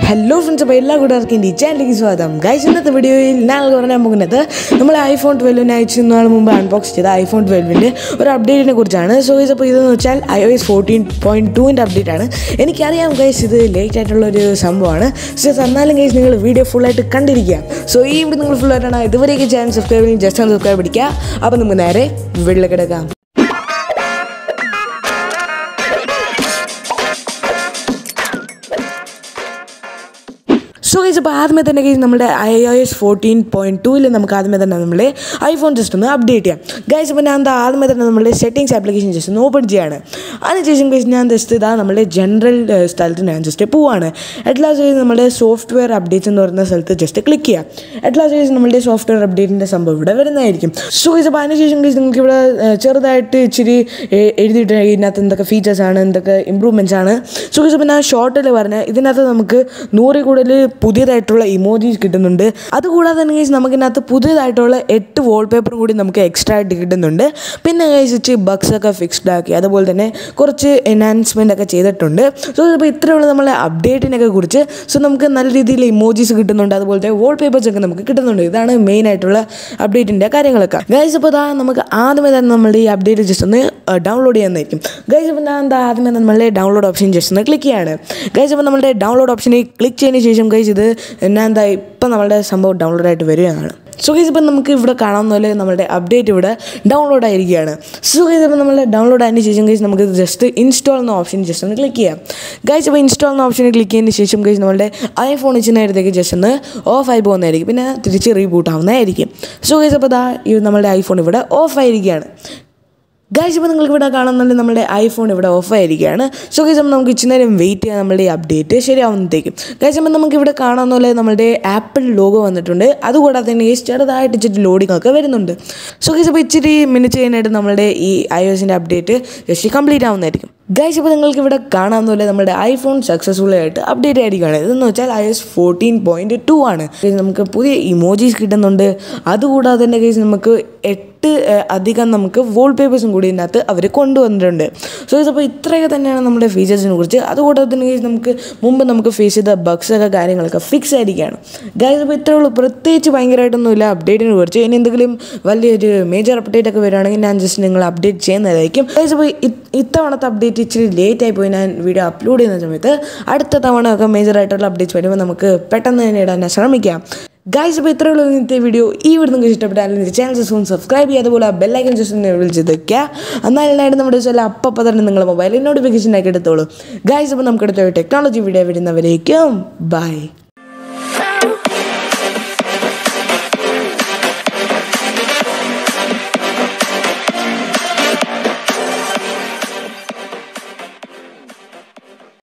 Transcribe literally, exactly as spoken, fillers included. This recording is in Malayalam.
Hello friends, അപ്പോൾ എല്ലാ കൂട്ടുകാർക്കും ഈ ചാനലിലേക്ക് സ്വാഗതം. ഗൈസ്, ഇന്നത്തെ വീഡിയോയിൽ ഞാൻ പറയാൻ പോകുന്നത് നമ്മൾ ഐഫോൺ ട്വൽവിന് അയച്ചു നാൾ മുമ്പ് അൺബോക്സ് ചെയ്ത ഐഫോൺ ട്വൽവിൻ്റെ ഒരു അപ്ഡേറ്റിനെ കുറിച്ചാണ്. സോ ഗൈസ്, അപ്പോൾ ഇതെന്ന് വെച്ചാൽ I O S fourteen point ടുവിൻ്റെ അപ്ഡേറ്റ് ആണ്. എനിക്കറിയാം ഗൈസ്, ഇത് ലേറ്റ് ആയിട്ടുള്ളൊരു സംഭവമാണ്. സോ എന്നാലും ഗൈസ്, നിങ്ങൾ വീഡിയോ ഫുള്ളായിട്ട് കണ്ടിരിക്കുക. സോ ഈ വീഡിയോ നിങ്ങൾ ഫുള്ളായിട്ടാണ് ഇതുവരെയൊക്കെ ചാനൽ സബ്സ്ക്രൈബ് ചെയ്യും, ജസ്റ്റ് ഒന്ന് സബ്സ്ക്രൈബ് അടിക്കുക. അപ്പോൾ നമുക്ക് നേരെ വീട്ടിലേക്ക് കിടക്കാം. സോ ഗൈസ്, അപ്പോൾ ആദ്യമേ തന്നെ ഗൈസ് നമ്മുടെ I O S fourteen point ടൂവിൽ നമുക്ക് ആദ്യമേ തന്നെ നമ്മുടെ ഐഫോൺ ജസ്റ്റ് ഒന്ന് അപ്ഡേറ്റ് ചെയ്യാം. ഗൈസ്, അപ്പോൾ ഞാൻ എന്താ ആദ്യമേ തന്നെ നമ്മുടെ സെറ്റിംഗ്സ് ആപ്ലിക്കേഷൻ ജസ്റ്റ് ഒന്ന് ഓപ്പൺ ചെയ്യാണ്. അതിനുശേഷം ഗൈസ് ഞാൻ ജസ്റ്റ് ഇതാ നമ്മുടെ ജനറൽ സ്ഥലത്ത് ഞാൻ ജസ്റ്റ് പോവാണ്. അറ്റ് ലാസ്റ്റ് ഗൈസ് നമ്മുടെ സോഫ്റ്റ്വെയർ അപ്ഡേറ്റ്സ് എന്ന് പറയുന്ന സ്ഥലത്ത് ജസ്റ്റ് ക്ലിക്ക് ചെയ്യാം. അറ്റ് ലാസ്റ്റ് ഗൈസ് നമ്മുടെ സോഫ്റ്റ്വെയർ അപ്ഡേറ്റിൻ്റെ സംഭവം ഇവിടെ വരുന്നതായിരിക്കും. സോ ഗൈസ്, അപ്പോൾ അതിനുശേഷം ഗൈസ് നിങ്ങൾക്ക് ഇവിടെ ചെറുതായിട്ട് ഇച്ചിരി എഴുതിയിട്ട് ഇതിനകത്ത് എന്തൊക്കെ ഫീച്ചേഴ്സാണ്, എന്തൊക്കെ ഇമ്പ്രൂവ്മെൻറ്റ്സ് ആണ്. സോ ഗൈസ്, അപ്പോൾ ഞാൻ ഷോർട്ടിൽ പറഞ്ഞ ഇതിനകത്ത് നമുക്ക് നൂറിൽ കൂടുതൽ പുതിയതായിട്ടുള്ള ഇമോജീസ് കിട്ടുന്നുണ്ട്. അതുകൂടാതെ തന്നെ ഗൈസ് നമുക്കിതിനകത്ത് പുതിയതായിട്ടുള്ള എട്ട് വാൾപേപ്പറും കൂടി നമുക്ക് എക്സ്ട്രാ ആയിട്ട് കിട്ടുന്നുണ്ട്. പിന്നെ ഗൈസ് ഇച്ച് ബഗ്സൊക്കെ ഫിക്സ്ഡ് ആക്കി, അതുപോലെ തന്നെ കുറച്ച് എൻഹാൻസ്മെൻ്റ് ഒക്കെ ചെയ്തിട്ടുണ്ട്. സോ ഇപ്പോൾ ഇത്രയുള്ള നമ്മളെ അപ്ഡേറ്റിനൊക്കെ കുറിച്ച്. സോ നമുക്ക് നല്ല രീതിയിൽ ഇമോജീസ് കിട്ടുന്നുണ്ട്, അതുപോലത്തെ വാൾപേപ്പേഴ്സ് ഒക്കെ നമുക്ക് കിട്ടുന്നുണ്ട്. ഇതാണ് മെയിൻ ആയിട്ടുള്ള അപ്ഡേറ്റിൻ്റെ കാര്യങ്ങളൊക്കെ. ഗൈസ്, അപ്പോൾ ഇതാ നമുക്ക് ആദ്യമേ തന്നെ നമ്മുടെ ഈ അപ്ഡേറ്റ് ജസ്റ്റ് ഒന്ന് ഡൗൺലോഡ് ചെയ്യാനായിരിക്കും. ഗൈസ്, അപ്പോൾ ഞാൻ എന്താ ആദ്യമേ നമ്മളുടെ ഡൗൺലോഡ് ഓപ്ഷൻ ജസ്റ്റ് ഒന്ന് ക്ലിക്ക് ചെയ്യാണ്. ഗൈസ്, അപ്പോൾ നമ്മുടെ ഡൗൺലോഡ് ഓപ്ഷനിൽ ക്ലിക്ക് ചെയ്തതിന് ശേഷം ഗൈസ് ഇത് ഞാൻ എന്താ ഇപ്പം നമ്മളുടെ സംഭവം ഡൗൺലോഡ് ആയിട്ട് വരികയാണ്. സോ ഗൈസ്, ഇപ്പം നമുക്ക് ഇവിടെ കാണാവുന്ന പോലെ നമ്മുടെ അപ്ഡേറ്റ് ഇവിടെ ഡൗൺലോഡ് ആയിരിക്കുകയാണ്. സോ ഗൈസ്, ഇപ്പോൾ നമ്മൾ ഡൗൺലോഡ് ആയതിന് ശേഷം ഗൈസ് നമുക്ക് ജസ്റ്റ് ഇൻസ്റ്റാൾ എന്ന ഓപ്ഷൻ ജസ്റ്റ് ഒന്ന് ക്ലിക്ക് ചെയ്യാം. ഗൈസ്, അപ്പോൾ ഇൻസ്റ്റാൾ എന്ന ഓപ്ഷനിൽ ക്ലിക്ക് ചെയ്തതിന് ശേഷം ഗൈസ് നമ്മുടെ ഐഫോൺ ഇച്ചിരി നേരത്തേക്ക് ജസ്റ്റ് ഒന്ന് ഓഫ് ആയി പോകുന്നതായിരിക്കും, പിന്നെ തിരിച്ച് റീബൂട്ട് ആവുന്നതായിരിക്കും. സോ ഗൈസ്, അപ്പോൾ ഇതാ ഈ നമ്മുടെ ഐഫോൺ ഇവിടെ ഓഫ് ആയിരിക്കുകയാണ്. ഗൈസ്, ഇപ്പോൾ നിങ്ങൾക്ക് ഇവിടെ കാണുന്നുണ്ട് നമ്മുടെ ഐഫോൺ ഇവിടെ ഓഫ് ആയിരിക്കുകയാണ്. സോ ഗൈസ്, അപ്പോൾ നമുക്ക് ഇച്ചിരി നേരം വെയിറ്റ് ചെയ്യാം നമ്മുടെ ഈ അപ്ഡേറ്റ് ശരിയാവുന്നതേക്കും. ഗൈസ്, അപ്പോൾ നമുക്ക് ഇവിടെ കാണാവുന്ന പോലെ നമ്മുടെ ആപ്പിൾ ലോഗോ വന്നിട്ടുണ്ട്. അതുകൂടാതെ തന്നെ ഗൈസ് ചെറുതായിട്ട് ഇച്ചിരി ലോഡിംഗ് ഒക്കെ വരുന്നുണ്ട്. സോ ഗൈസ്, അപ്പോൾ ഇച്ചിരി മിനിറ്റ് കഴിഞ്ഞിട്ട് നമ്മുടെ ഈ ഐ ഒ എസിൻ്റെ അപ്ഡേറ്റ് ജസ്റ്റ് കംപ്ലീറ്റ് ആവുന്നതായിരിക്കും. ഗൈസ്, ഇപ്പോൾ നിങ്ങൾക്ക് ഇവിടെ കാണാവുന്ന പോലെ നമ്മുടെ ഐഫോൺ സക്സസ്ഫുൾ ആയിട്ട് അപ്ഡേറ്റ് ആയിരിക്കുകയാണ്. ഇതെന്ന് വെച്ചാൽ I S fourteen point two ആണ്. നമുക്ക് പുതിയ ഇമോജീസ് കിട്ടുന്നുണ്ട്. അതുകൂടാതെ തന്നെ ഗൈസ് നമുക്ക് എട്ട് അധികം നമുക്ക് വാൾപേപ്പേഴ്സും കൂടി ഇതിനകത്ത് അവർ കൊണ്ടുവന്നിട്ടുണ്ട്. സോ ഗൈസ്, അപ്പോൾ ഇത്രയൊക്കെ തന്നെയാണ് നമ്മുടെ ഫീച്ചേഴ്സിനെ കുറിച്ച്. അതുകൂടാതെ തന്നെ ഗൈസ് നമുക്ക് മുമ്പ് നമുക്ക് ഫേസ് ചെയ്ത ബഗ്സൊക്കെ കാര്യങ്ങളൊക്കെ ഫിക്സ് ആയിരിക്കുകയാണ്. ഗൈസ്, അപ്പോൾ ഇത്രയേ ഉള്ളൂ, പ്രത്യേകിച്ച് ഭയങ്കരമായിട്ടൊന്നുമില്ല അപ്ഡേറ്റിനെ കുറിച്ച്. ഇനി എന്തെങ്കിലും വലിയൊരു മേജർ അപ്ഡേറ്റ് ഒക്കെ വരികയാണെങ്കിൽ ഞാൻ ജസ്റ്റ് നിങ്ങൾ അപ്ഡേറ്റ് ചെയ്യുന്നതായിരിക്കും. ഗൈസ്, അപ്പോൾ ഇത്തവണത്തെ അപ്ഡേറ്റ് ഇച്ചിരി ലേറ്റ് ആയി പോയി ഞാൻ വീഡിയോ അപ്ലോഡ് ചെയ്യുന്ന സമയത്ത്. അടുത്ത തവണ ഒക്കെ മേജറായിട്ടുള്ള അപ്ഡേറ്റ്സ് വരുമ്പോൾ നമുക്ക് പെട്ടെന്ന് തന്നെ ഇടാൻ ശ്രമിക്കാം. ഗൈസ്, അപ്പോൾ ഇത്രയുള്ള ഇന്നത്തെ വീഡിയോ ഈ വീഡിയോ നിങ്ങൾക്ക് ഇഷ്ടപ്പെട്ടാലും ചാനൽ ജസ്റ്റ് സബ്സ്ക്രൈബ് ചെയ്യുക, അതുപോലെ ബെല്ലൈക്കൻ ജസ്റ്റ് വിളിച്ച് വെക്കുക. എന്നാലും നമ്മുടെ ചില അപ്പം തന്നെ നിങ്ങൾ മൊബൈലിൽ നോട്ടിഫിക്കേഷൻ ആക്കി എടുത്തോളൂ. ഗൈസ്, അപ്പോൾ നമുക്ക് അടുത്ത ടെക്നോളജി വീഡിയോ വരുന്നവരേക്കും ബൈ.